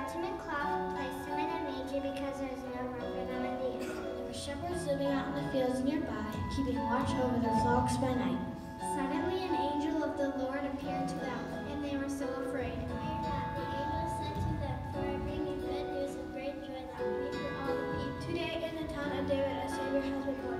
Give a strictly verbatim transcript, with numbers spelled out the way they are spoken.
wrapped him in cloth and placed him in a manger because there was no room for them in the inn. There were shepherds living out in the fields nearby, keeping watch over their flocks by night. Suddenly an angel of the Lord appeared to them, and they were so afraid. Fear not, the angel said to them, for I bring you good news of great joy that will be for all the people. Today in the town of David a Savior has been born.